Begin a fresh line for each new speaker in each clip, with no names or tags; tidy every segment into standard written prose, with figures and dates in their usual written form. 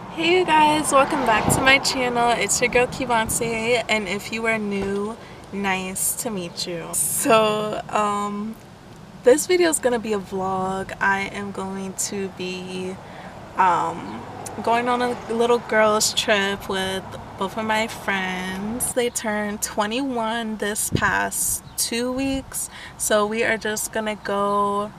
Hey you guys, welcome back to my channel. It's your girl Kivante, and if you are new, nice to meet you. So this video is gonna be a vlog. I am going to be going on a little girls trip with both of my friends. They turned 21 this past 2 weeks, so we are just gonna go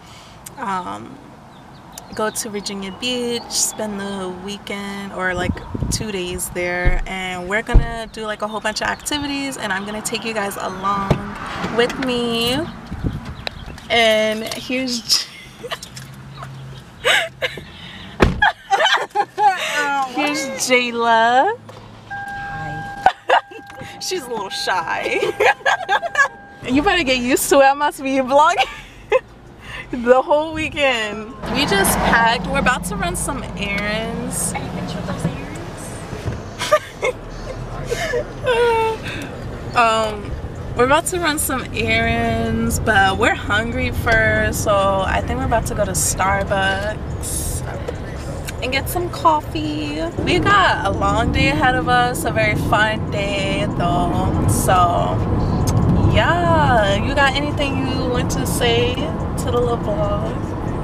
to Virginia Beach, spend the weekend or like 2 days there, and we're gonna do like a whole bunch of activities, and I'm gonna take you guys along with me. And here's here's Jayla.
Hi.
She's a little shy. You better get used to it. I must be vlogging the whole weekend. We just packed. We're about to run some errands.
Are you finished with those errands?
We're about to run some errands, but we're hungry first, so I think we're about to go to Starbucks and get some coffee. We got a long day ahead of us, a very fun day though. So yeah, you got anything you want to say to the little vlog?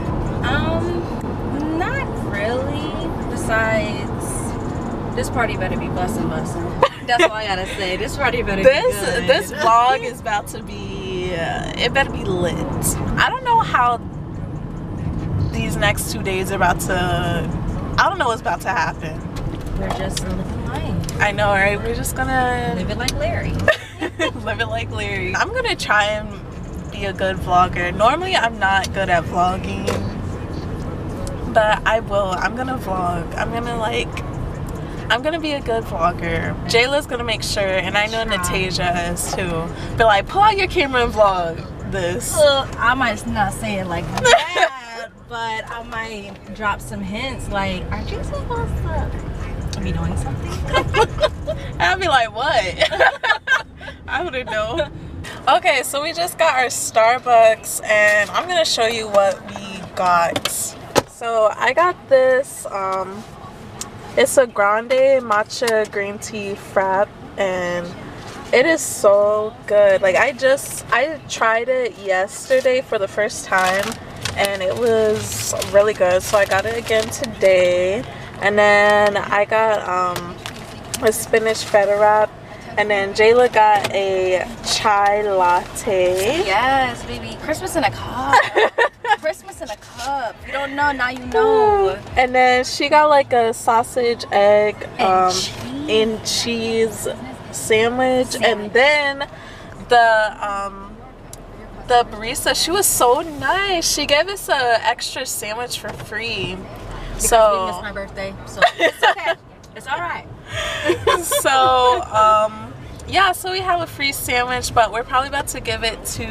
Not really. Besides, this party better be bussin'. That's all I gotta say. This party better be good.
This vlog is about to be, it better be lit. I don't know how these next 2 days are about to, I don't know what's about to happen.
We're just living life.
I know, right? We're just gonna
Live it like Larry.
live it like Larry. I'm gonna try and be a good vlogger. Normally I'm not good at vlogging, but I will. I'm gonna vlog. I'm gonna be a good vlogger. Jayla's gonna make sure, and I know Natasia is too. But like, pull out your camera and vlog this.
I might not say it like that, but I might drop some hints like, aren't you supposed to be doing something?
I'll be like, what? I wouldn't know. Okay, so we just got our Starbucks, and I'm gonna show you what we got. So I got this, it's a grande matcha green tea frap, and it is so good. Like I tried it yesterday for the first time, and it was really good. So I got it again today, and then I got a spinach feta wrap. And then Jayla got a chai latte.
Yes, baby. Christmas in a cup. Christmas in a cup. You don't know, now you know.
And then she got like a sausage, egg, and cheese sandwich. And then the barista, she was so nice. She gave us an extra sandwich for free.
Because
so
we missed my birthday, so it's okay. It's all right.
So yeah, so we have a free sandwich, but we're probably about to give it to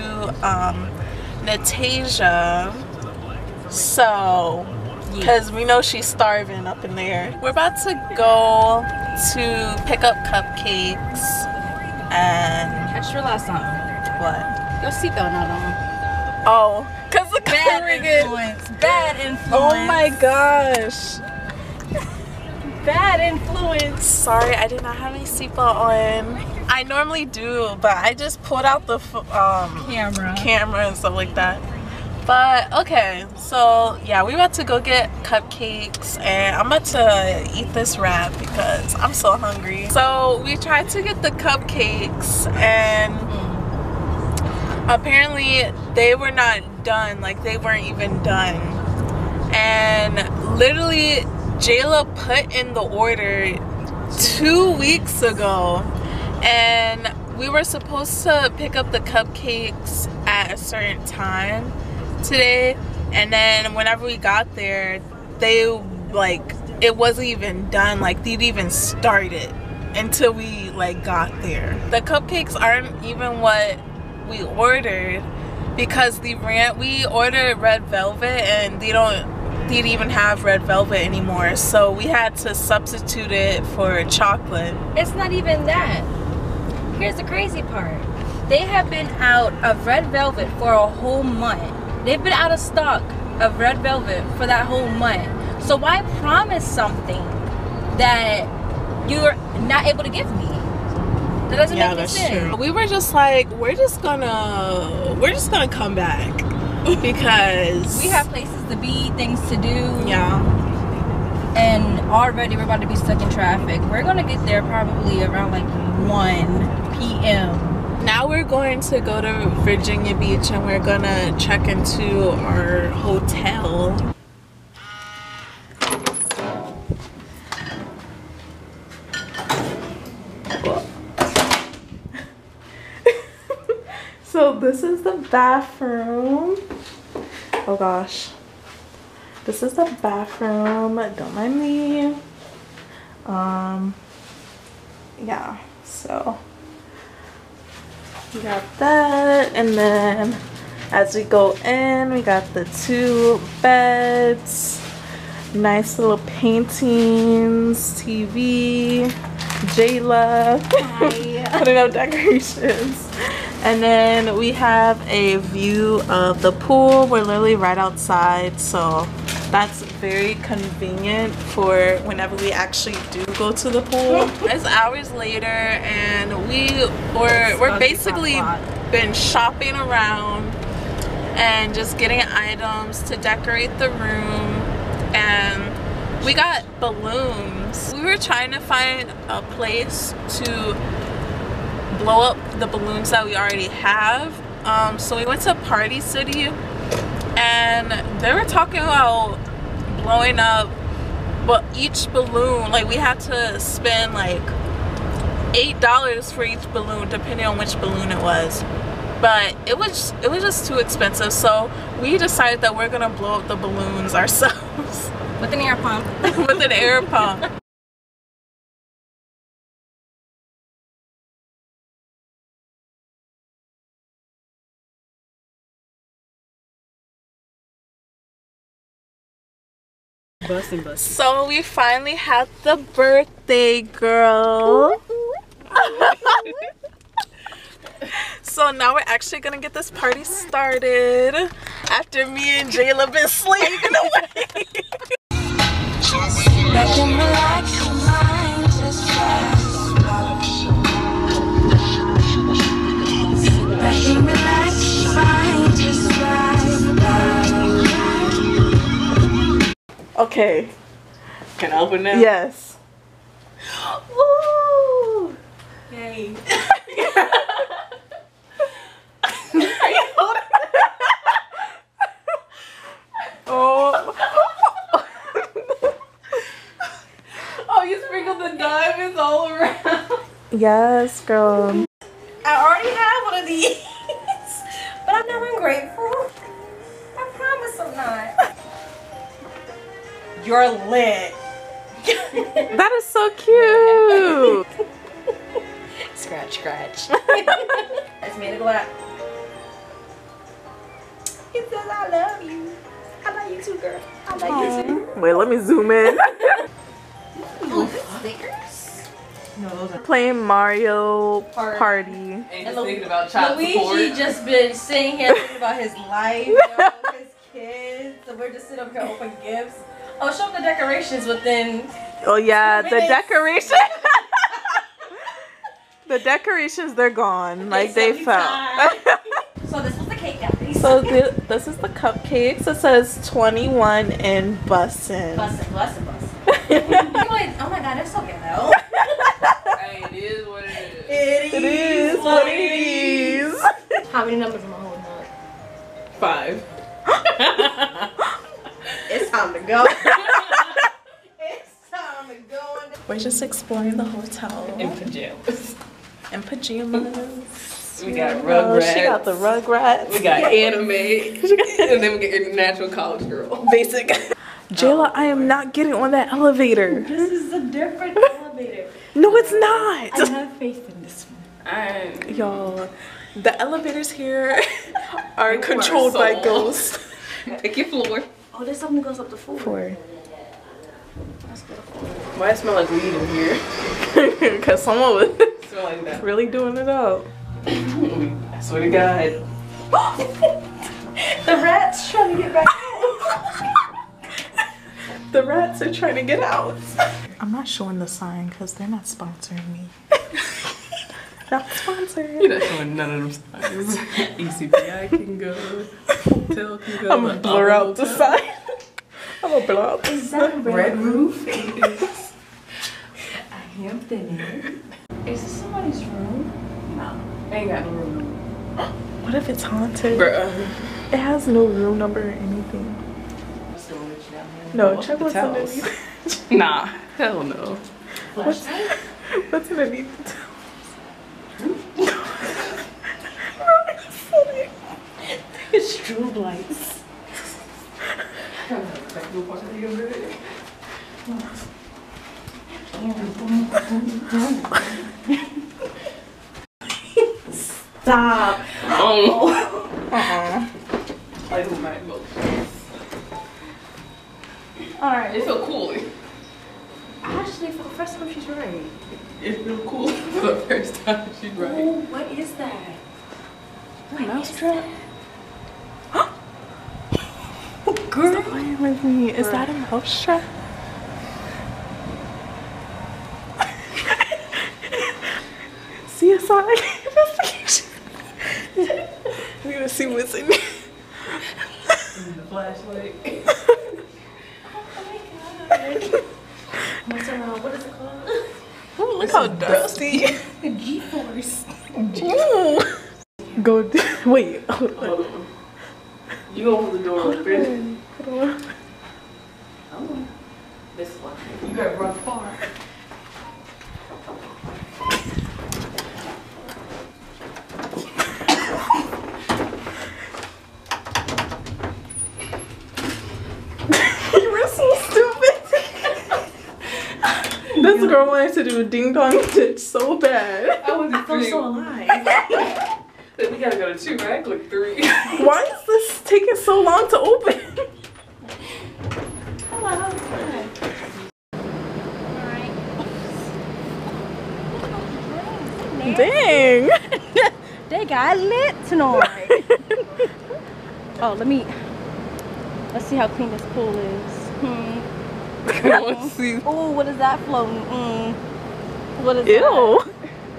Natasia, so because we know she's starving up in there. We're about to go to pick up cupcakes and
Catch your last song.
what?
Your seatbelt not on.
Oh, because the
Bad influence. Bad influence.
Oh my gosh.
Bad influence.
Sorry, I did not have any seatbelt on. I normally do, but I just pulled out the camera and stuff like that. But okay, so yeah, we're about to go get cupcakes, and I'm about to eat this wrap because I'm so hungry. So we tried to get the cupcakes, and apparently they were not done. Like they weren't even done. And literally Jayla put in the order 2 weeks ago, and we were supposed to pick up the cupcakes at a certain time today, and then whenever we got there, they like it wasn't even done. Like they'd even started until we like got there. The cupcakes aren't even what we ordered, because we ordered red velvet, and they didn't even have red velvet anymore, so we had to substitute it for chocolate.
It's not even that. Here's the crazy part. They have been out of red velvet for a whole month. They've been out of stock of red velvet for that whole month. So why promise something that you're not able to give me. That doesn't make any sense.
True. We were just like, we're just gonna come back because
we have places to be, things to do.
Yeah.
And already we're about to be stuck in traffic. We're gonna get there probably around like 1 p.m.
Now we're going to go to Virginia Beach and we're gonna check into our hotel. So this is the bathroom. Oh gosh. This is the bathroom. Don't mind me. Yeah, so we got that, and then as we go in, we got the 2 beds, nice little paintings, TV, Jayla, putting up decorations. And then we have a view of the pool. We're literally right outside, so that's very convenient for whenever we actually do go to the pool. It's hours later, and we're basically been shopping around and just getting items to decorate the room, and we got balloons. We were trying to find a place to blow up the balloons that we already have, so we went to Party City, and they were talking about blowing up, but each balloon, like, we had to spend like $8 for each balloon depending on which balloon it was, but it was just too expensive, so we decided that we're gonna blow up the balloons ourselves
with an air pump.
With an air pump. So we finally had the birthday girl. So now we're actually gonna get this party started after me and Jayla been slaving away. Okay.
Can I open now?
Yes.
Ooh.
Hey.
Oh.
Oh, you sprinkled the diamonds all around.
Yes, girl.
I already have one of these, but I'm not ungrateful. I promise I'm not. You're lit.
That is so cute.
Scratch, scratch. It's made of glass. It says I love you. I love you too, girl. I love you too.
Wait, let me zoom in.
Oh, stickers?
No, those are.
Playing Mario Party.
And just thinking about child
Luigi
support.
just been sitting here thinking about his life, you know, his kids. So we're just sitting up here opening gifts. Oh, show them the decorations within.
Oh yeah, the
2 minutes.
decoration. The decorations, they're gone. Like they fell.
So this was the cake, guys.
So this is the cupcakes. It says 21 in bussin'.
Bussin'. Oh my god, they're so ghetto.
Hey, it is what it is.
It is what it is.
How many numbers am I holding up?
5.
It's time to go. It's time to go.
We're just exploring the hotel.
In pajamas.
In pajamas.
We got Rugrats.
She got the Rugrats.
We got anime. And then we get your natural college girl.
Basic. Jayla, I am not getting on that elevator.
This is a different elevator.
No, it's not.
I have faith in this one.
Y'all, the elevators here are controlled by ghosts.
Pick your floor.
Oh, there's something that goes up to 4. Let's go to 4.
Why it smell like weed in here?
Because someone was
Smell like that.
really doing it up.
I swear to God.
The rat's trying to get back out.
The rats are trying to get out. I'm not showing the sign because they're not sponsoring me. Not sponsored.
You're not showing none of them signs. ECPI can go. Hotel can go.
I'm gonna blur out the sign. I'm gonna blur out the
Is that a
Red roof.
Is a Hampton Inn? Is this somebody's room?
No. Ain't got no room number.
What if it's haunted?
Bruh.
It has no room number or anything.
Storage down here.
No, check
the
what's
towels.
underneath.
Nah. Hell no.
What's underneath the towels?
It's strobe lights. Stop.
Oh.
Uh-uh.
Like who might go.
Alright.
It feel cool.
Actually, for the first time, she's right.
It feel cool for the first time. She's right.
Oh, what is that?
Mousetrap?
Girl. Stop playing with me. Is that a mouse trap? CSI investigation. We're gonna see what's in there.
The flashlight.
Oh my god. What's around? What is it called?
Ooh, look how dusty.
The G-force.
Ooh. Go. Wait. Hold on.
Hold on. You go hold the door open.
Hold on.
Oh. This one. You gotta run far.
You were so stupid. This girl wanted to do ding dong ditch so bad.
I was
I feel so alive.
We gotta go to 2, right? Click 3.
Why is this taking so long to open?
Hello. Alright.
Dang.
They got lit tonight. Oh, let's see how clean this pool is.
Let's see.
Oh, what is that floating? What is
Ew.
that?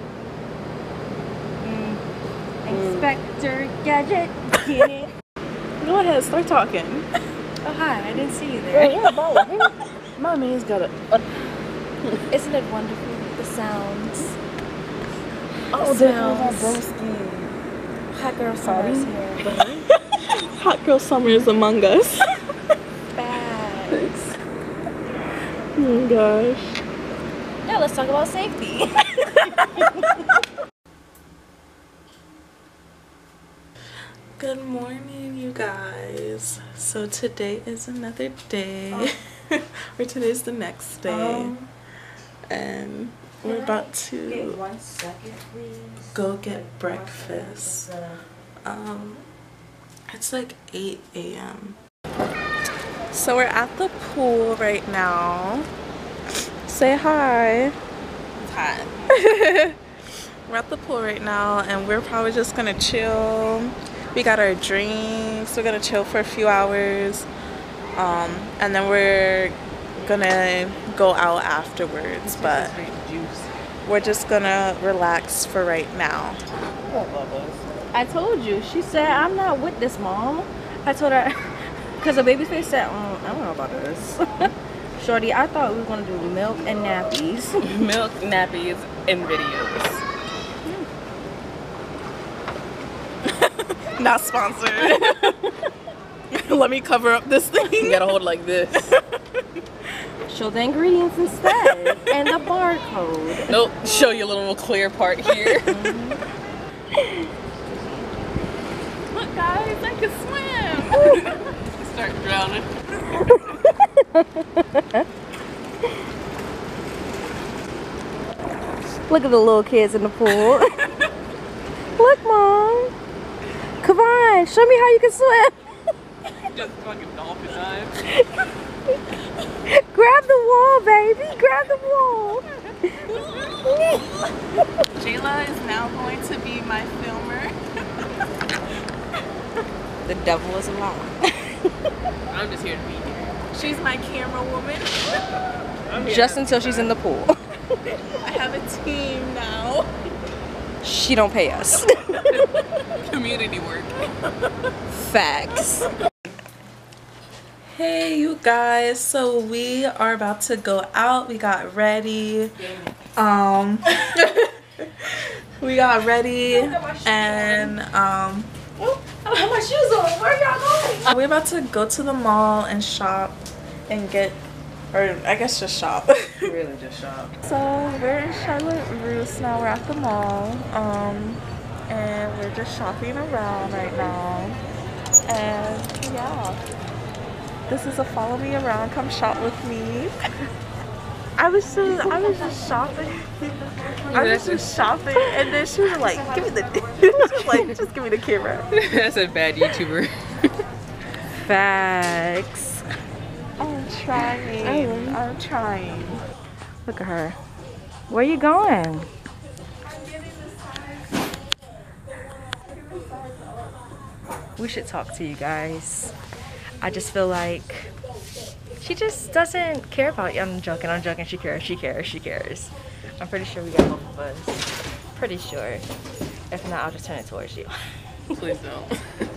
Inspector Gadget, get it?
Go ahead, start talking.
Oh, hi, I didn't see you there.
My man's got a.
Isn't it wonderful? The sounds.
Oh,
the
sounds.
sounds. Hot girl summer's here.
Hot girl summer is among us.
Facts.
Oh my gosh.
Now let's talk about safety.
Good morning, you guys. So today is another day, or today's the next day, and we're about to
1 second, please.
go get breakfast. It's like 8 a.m. So we're at the pool right now. Say hi. Hi. We're at the pool right now, and we're probably just gonna chill. We got our drinks. We're gonna chill for a few hours, and then we're gonna go out afterwards. But we're just gonna relax for right now.
I told you. She said, I'm not with this, Mom. I told her, because the baby face said, I don't know about this. Shorty, I thought we were going to do milk and nappies.
Milk, nappies, and videos.
Not sponsored. Let me cover up this thing.
You gotta hold like this.
Show the ingredients instead. And the barcode.
Nope. Show you a little clear part here.
Look, guys, I can swim.
Start drowning.
Look at the little kids in the pool. Look, Mom. Come on, show me how you can swim.
Just fucking dolphin dive.
Grab the wall, baby. Grab the wall.
Jayla is now going to be my filmer.
The devil is a lie.
I'm just here to be here.
She's my camera woman.
just until she's in the pool.
I have a team now.
She don't pay us.
Community work.
Facts.
Hey you guys, so we are about to go out. We got ready. We got ready and
I have my shoes on. Where y'all going?
we're about to go to the mall and shop and get, or I guess just shop.
Really just shop.
So we're in Charlotte Russe now. We're at the mall, and we're just shopping around right now. And yeah, this is a follow me around, come shop with me. I was just shopping. I was just shopping, and then she was like, "Give me the," she was like, "Just give me the camera."
That's a bad YouTuber.
Facts.
I'm trying. I'm trying.
Look at her. Where you going? We should talk to you guys. I just feel like she just doesn't care about you. I'm joking. She cares. I'm pretty sure we got both of us. Pretty sure. If not, I'll just turn it towards you.
Please don't.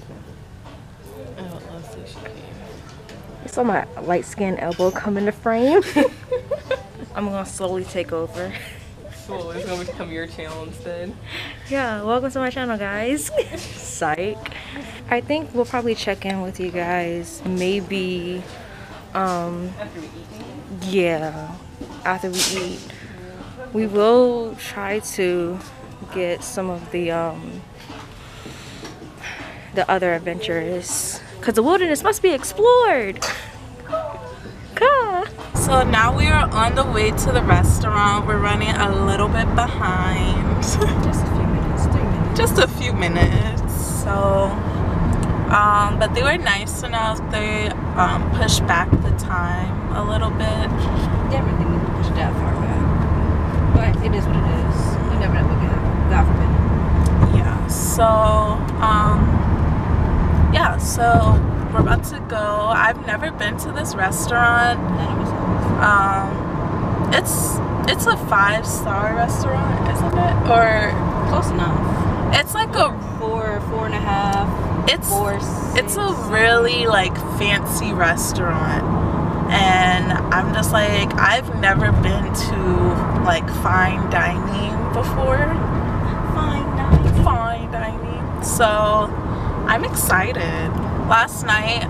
I would love sushi.
You saw my light skinned elbow come into frame. I'm gonna slowly take over.
So it's gonna become your channel instead.
Yeah, welcome to my channel, guys. Psych. I think we'll probably check in with you guys maybe
After we eat.
yeah, after we eat. We will try to get some of the other adventures, because the wilderness must be explored.
So now we are on the way to the restaurant. We're running a little bit behind.
Just a few minutes, 3 minutes.
Just a few minutes. So, but they were nice enough. They pushed back the time a little bit.
Yeah, really need to push that far back. But it is what it is. You never know what can happen. God forbid.
Yeah. So, yeah. So we're about to go. I've never been to this restaurant.
None of us have.
It's a 5-star restaurant, isn't it? Or
Close enough.
it's like a
4.5.
it's a really like fancy restaurant, and I'm just like, I've never been to like fine dining before. Fine dining. So I'm excited. Last night,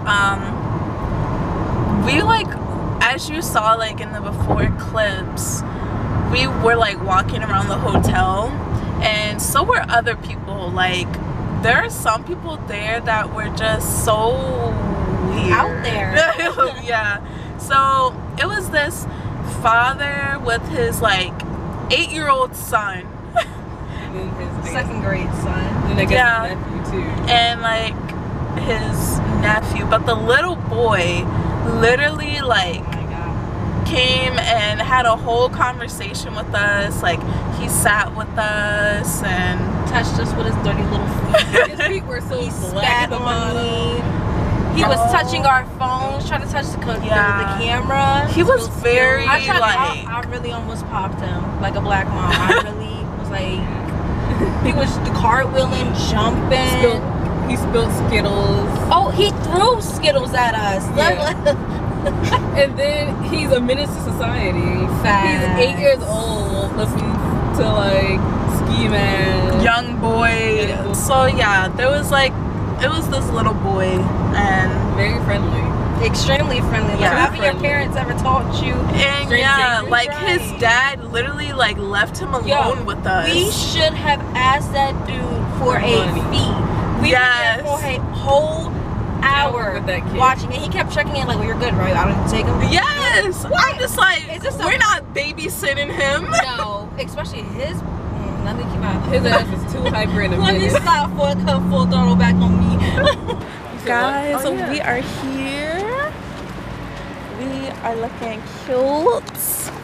we like, as you saw like in the before clips, we were like walking around the hotel, and so were other people. Like, there are some people there that were just so weird.
Out there.
Yeah. So it was this father with his like 8-year-old son.
And then his
Second grade son.
And I guess
Yeah.
his nephew too.
And like his nephew, but the little boy literally like came and had a whole conversation with us. Like, he sat with us and
Touched us with his dirty little feet.
His feet were so
He
black
spat
at the
on
bottom.
me. He was touching our phones, trying to touch the camera.
he was very
I
like,
really almost popped him like a black mom. I really was like, he was cartwheeling, jumping.
He spilled Skittles.
Oh, he threw Skittles at us.
Yeah. And then he's a menace to society.
Facts.
He's 8 years old, listening to like Ski Man.
young boy. So yeah, there was like, it was this little boy, and
Very friendly.
Extremely friendly. Like,
Yeah.
haven't your parents ever taught you?
and
Straight
yeah,
dating.
like
Right.
his dad literally like left him alone with us.
We should have asked that dude for a
money.
fee. We were there for a whole hour
with that kid.
watching it. He kept checking in like, well, you're good, right? I didn't take him.
Yes, I'm just like,
Is this a-
we're not babysitting him.
No, especially his. Let me keep out.
His ass is too hyper in a
Let me
minute.
stop for a come full throttle back on me.
Guys,
Oh, yeah.
we are here. We are looking cute.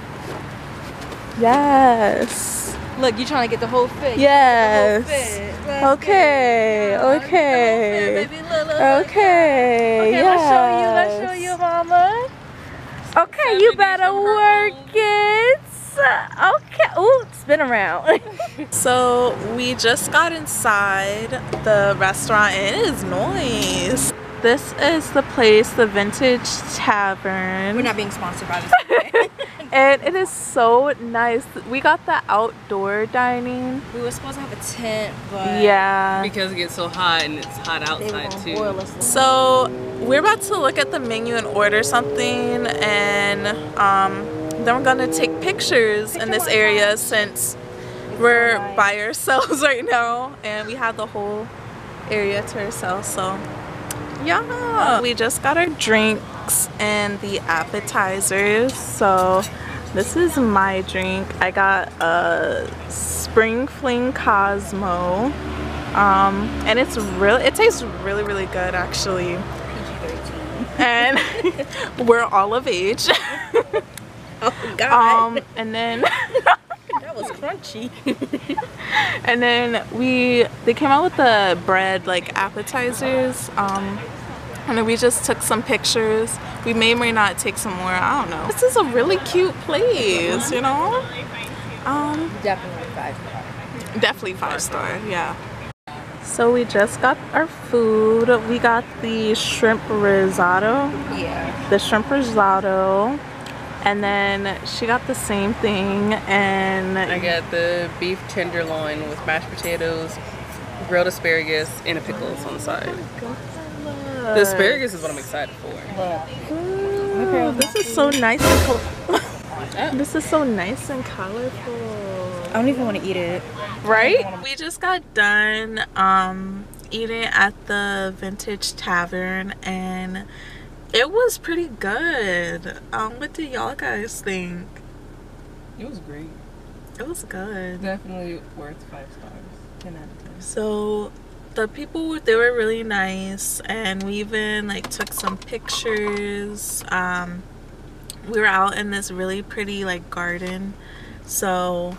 Yes.
Look, you trying to get the whole fit.
Yes.
The whole fit. Let's
Okay.
get it. Let's get the whole
Okay.
fit, baby. Look, look, look.
Okay.
Okay,
yes.
let's show you, mama. Okay, you better work it. Okay. Ooh, spin around.
So we just got inside the restaurant and it is nice. This is the place, the Vintage Tavern.
We're not being sponsored by this.
And it is so nice. We got the outdoor dining.
We were supposed to have a tent, but
yeah,
Because it gets so hot and it's hot outside too.
boil us.
so we're about to look at the menu and order something, and then we're gonna take pictures in this area since we're by ourselves right now and we have the whole area to ourselves. So yeah, we just got our drinks and the appetizers. So this is my drink. I got a Spring Fling Cosmo, and it tastes really good actually. And we're all of age.
Oh God.
And then
That was crunchy.
and then they came out with the bread like appetizers, and then we just took some pictures. We may or may not take some more, I don't know. This is a really cute place, you know.
Definitely 5-star.
Definitely 5-star, yeah. So we just got our food. We got the shrimp risotto.
Yeah.
The shrimp risotto. And then she got the same thing, and
I got the beef tenderloin with mashed potatoes, grilled asparagus, and a pickles on the side. The asparagus is what I'm excited for.
Ooh, this is so nice and this is so nice and colorful.
I don't even want to eat it.
Right? We just got done eating at the Vintage Tavern, and it was pretty good. What did y'all guys think?
It was great.
It was good.
Definitely worth 5 stars. 10 out of 10.
So the people, they were really nice, and we even like took some pictures. We were out in this really pretty like garden. So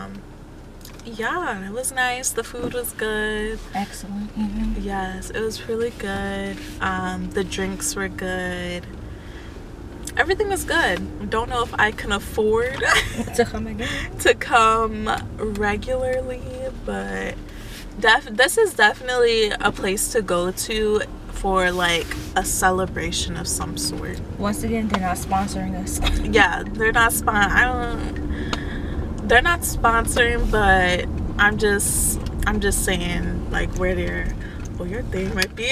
yeah, it was nice. The food was good.
Excellent. Even.
Yes, it was really good. The drinks were good. Everything was good. Don't know if I can afford
To come again.
to come regularly, but this is definitely a place to go to for like a celebration of some sort.
Once again, they're not sponsoring us.
Yeah, they're not they're not sponsoring, but I'm just saying like where they're, well, your thing might be.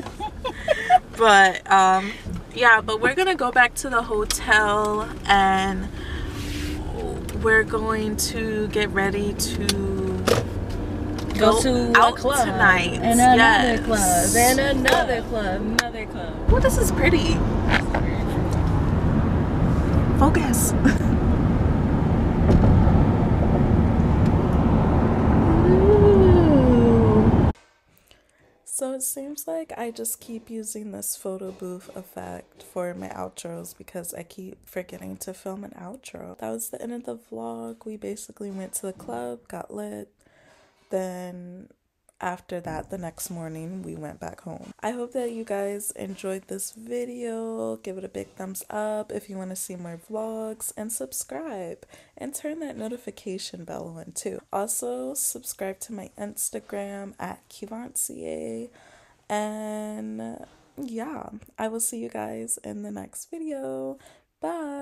But yeah, but we're gonna go back to the hotel and we're going to get ready to
Go to
out
a club
tonight.
and another
Yes.
club and another club, another club.
Oh, this is pretty. Focus. So it seems like I just keep using this photo booth effect for my outros because I keep forgetting to film an outro. That was the end of the vlog. We basically went to the club, got lit, then after that, the next morning, we went back home. I hope that you guys enjoyed this video. Give it a big thumbs up if you want to see more vlogs, and subscribe and turn that notification bell on too. Also, subscribe to my Instagram at Kivantia, and yeah, I will see you guys in the next video. Bye.